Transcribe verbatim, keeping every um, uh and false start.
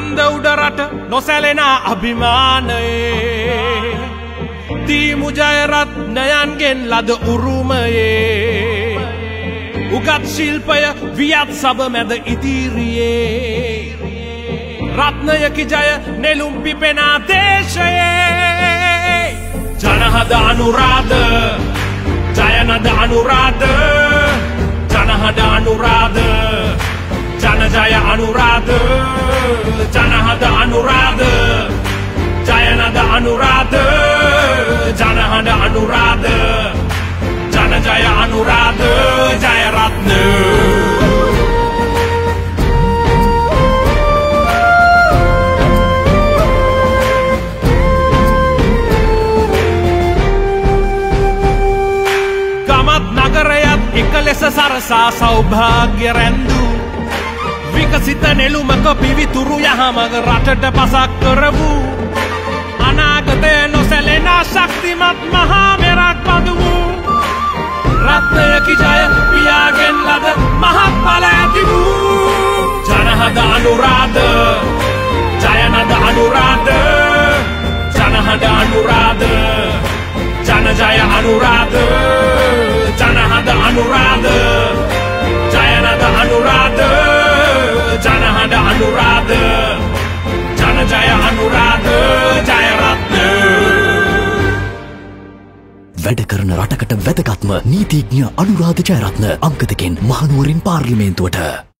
කන්ද උඩරට නොසැලෙන අභිමානයේ තීමු ජයරත්නයන්ගෙන් ලද උරුමයේ උගත් ශිල්පය වියත් සබ මැද ඉදිරියේ රත්නයකි ජය නෙළුම් පිපෙනා දේශයේ ජනහද අනුරාධ ජයනද අනුරාධ ජනහද අනුරාධ ජන ජය අනුරාධ ජනහද අනුරාධ ජයනද අනුරාධ ජනහද අනුරාධ ජන ජය අනුරාධ ජයරත්න ගමත් නගරයත් එක ලෙස සරසා සෞභාග්‍ය රැන්දූ විකසිත නෙළුමක පිවිතුරු යහමග රටට පසක් කරවූ අනාගතය නොසැලෙන ශක්තිමත් මහා මෙරක් බඳු වූ රත්නයකි ජය පියාගෙන් ලද මහත් ඵල ඇති වූ ජනහද අනුරාධ ජයනද අනුරාධ ජනහද අනුරාධ ජන ජය අනුරාධ ජනහද අනුරාධ ජයනද අනුරාධ ජනහද අනුරාධ ජන ජය අනුරාධ ජයරත්න වැඩ කරන රටකට වැදගත්ම නීතිඥ අනුරාධ ජයරත්න අංක දෙකෙන් මහනුවරින් පාර්ලිමේන්තුවට